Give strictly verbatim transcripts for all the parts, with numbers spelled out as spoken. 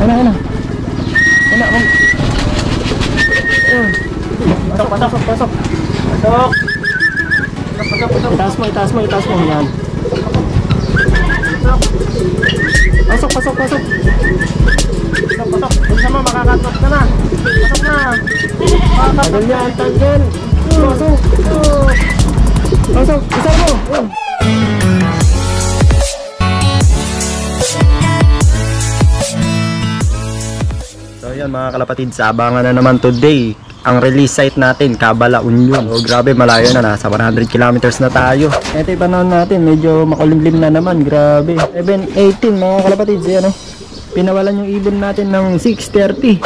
Ano, ano? Ano, ano? Pasok, pasok, pasok. Pasok. Pasok, pasok. Itaas mo, itaas mo, itaas mo. Yan. Pasok, pasok, pasok. Pasok, pasok. Bisa mo, makakatot ka na. Pasok na. Tagal yan, tagal. Pasok. Pasok, isa mo. So yan mga kalapatid, sabangan na naman today ang release site natin, Cabala Union. Oh, grabe, malayo na, nasa one hundred kilometers na tayo. Ito yung panahon natin, medyo makulimlim na naman, grabe. seven eighteen mga kalapatid, yan, no? Pinawalan yung ibon natin ng six thirty.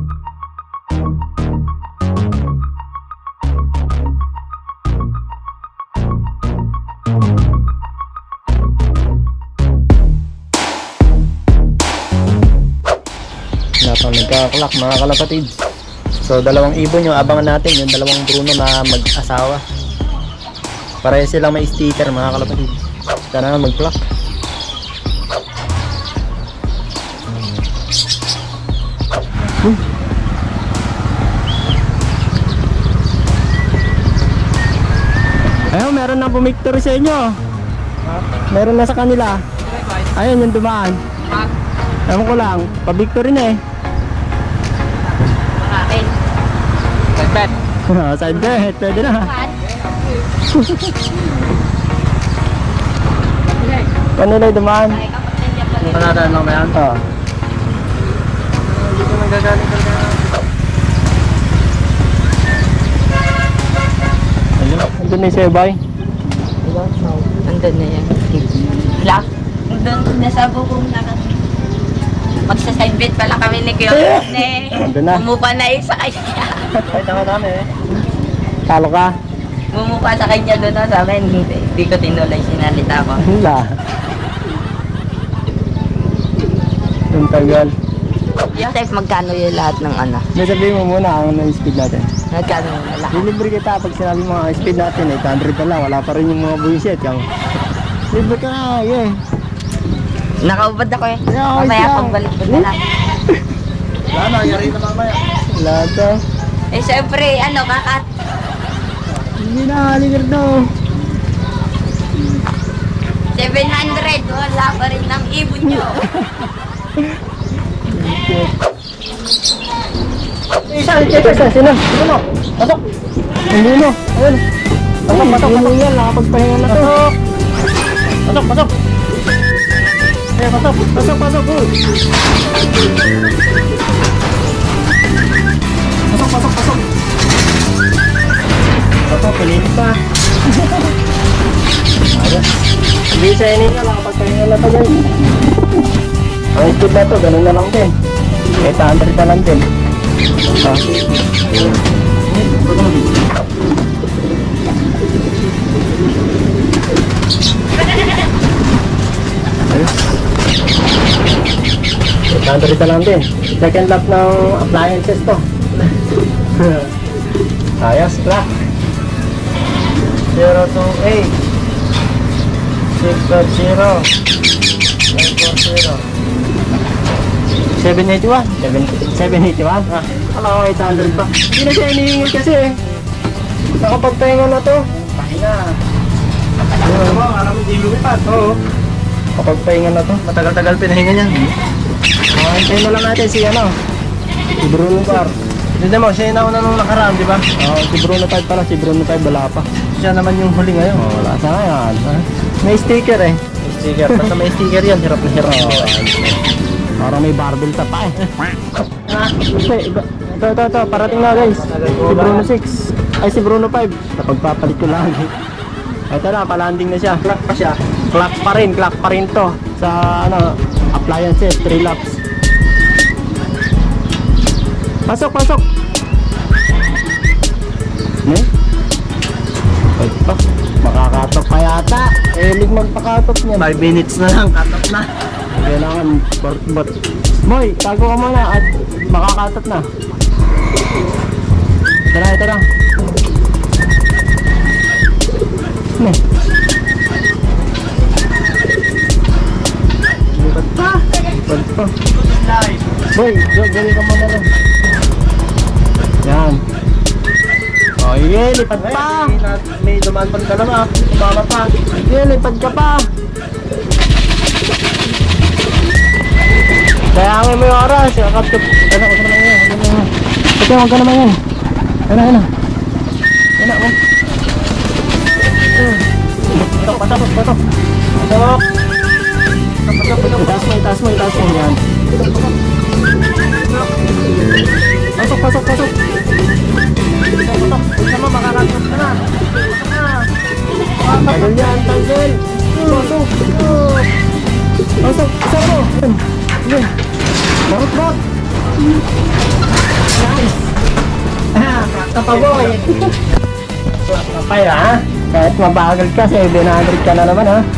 Napang nagkaklak mga kalapatid. So dalawang ibon yung abangan natin, yung dalawang Bruno na mag-asawa. Pareho silang may sticker mga kalapatid. Sana nga mag-clock. Hmm. Ayun, meron na pumictory sa inyo. Meron na sa kanila. Ayun yung dumaan. Ewan ko lang, pa-victory na eh. Side bet. Side bet, pwede na. Kanila yung dumaan. Panadaan lang ba yan? Oo. Hindi ko nagagaling ka na. Andun na yung sebay. Andun na yan. Wala. Andun nasa bukong nakat. Magsa-side bet pala kami ni Kuya. Bumupa na isa kanya. Ay, tama namin eh. Talo ka? Bumupa sa kanya doon na sa amin. Hindi, hindi ko tinulay, sinalita ko. Hila. Yung tagal. Yung safe, magkano yung lahat ng ano? May sabihin mo muna ang speed natin. Magkano yung lahat? Dilibre kita pag sinabi mo ang speed natin, eight hundred na lang. Wala pa rin yung mga buwisit. Yung... Libre ka na, yeah. Nakaubad ako eh. Yeah, mamaya yeah. pagbalik-balik na lang. Wala na, yari na mamaya. Wala to. Eh syempre, ano, kakat. Hindi na, ligar daw. seven hundred, wala pa rin ng ibon nyo. Isa, isa, isa, sino? Sino? Pasok. Hindi mo. Ayun. Pasok, pasok, pasok. Yan, nakapagpahinga na to. Pasok, pasok. Eh, pasok, pasok, pasok. Pasok, pasok, pasok. Pasok, pilit pa. Hindi sa inyo, nakapagpahinga na to guys. Ang speed na to, ganun na lang din. eight hundred na lang din. Ah. eight hundred na lang din. Second lap ng appliances to. Ayos, clock. zero two eight six five zero nine four zero seven eighty-one seven eighty-one ah, alam ko eight hundred pa. Hindi na siya hinihingil kasi eh. Nakapagpahinga na to. Pahinga. Alam mo, alam mo di lumipad. Oo. Kapagpahinga na to. Matagal-tagal pinahinga niyan. Ah, hintayin na lang natin si ano, si Bruno Bar. Hindi mo, siya yung nauna nung nakaraan, di ba? Oo, si Bruno five pala, si Bruno five wala pa. Siya naman yung huli ngayon. Oo, wala sa ngayon. May sticker eh. May sticker. Basta may sticker yan, hirap na hirap. Oo. Parang may barbell ta pa eh. Ito, ito, ito. Parating na guys. Si Bruno six. Ay, si Bruno five. Napagpapalit ko lang. Ito na, palanding na siya. Clock pa siya. Clock pa rin, clock pa rin to. Sa ano, appliances, three laps. Pasok, pasok. Ne? Pwede pa. Makakatok pa yata. Eh, lig magpakatok niya. five minutes na lang, katok na. Kailangan, but, Moy, tago ka muna at makakatot na. Ito na, ito na. Ne? Lipat pa. Lipat pa. Boy, gawin ka muna lang. Yan. O, yeah, lipad pa. May dumaan pa rin dalawa. Tumama pa. Yeah, lipad ka pa. Kayangin mo yung oras. Kakap ka. Ano, huwag ka naman yan. Ito, huwag ka naman yan. Ano, ano. Ano, huwag. Patok, patok, patok. Patok. Itaas mo, itaas mo, itaas mo. Yan. Pasok, pasok, pasok. Pasok, isa mo, makakagot ka na. Tagal yan, tagal. Pasok. Pasok, isa mo. Yan. Barot, barot. Nice. Ah, katapaboy. Kapay ha. Kahit mabagal ka, seven hundred ka na naman ha.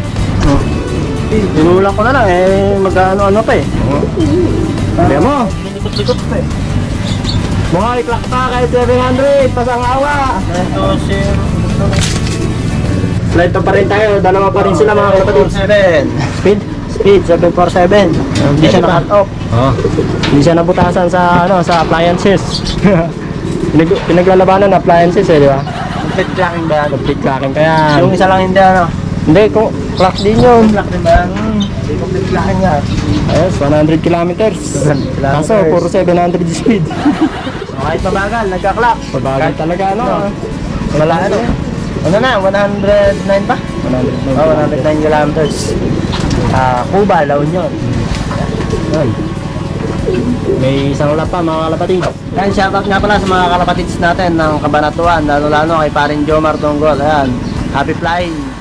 Tinulak ko na lang eh, mag-ano-ano pa eh. Sabi mo. Likot-likot pa eh. Mga iklak pa kahit seven hundred, pasang awa. Ito, sir. Flight pa rin tayo, dalawa pa rin sila mga kapatid. seven. Speed? Speed, seven four seven. Hindi siya na-cut off. Oh. Hindi siya nabutasan sa ano sa appliances. Pinag pinaglalabanan ng appliances eh, di ba? Complete clacking ba yan? Complete clacking kaya. Yung isa lang hindi ano? Hindi, kung clock din yun. Clack din ba yan? Hindi complete clacking yan. Ayos, one hundred kilometers. Kaso, puro seven hundred speed. So, kahit mabagal, nagka-clock. Pabagal talaga, ano? Wala ano? Ano na, one hundred nine pa? one hundred nine. Oh, one hundred nine kilometers. Ah, Cuba, La Union. Yan. May isang lap pa mga kalapatid. Yan, shoutout nga pala sa mga kalapatids natin ng Cabanatuan, lalo-lalo kay parin Jomar Tonggol. Ayan, happy flying!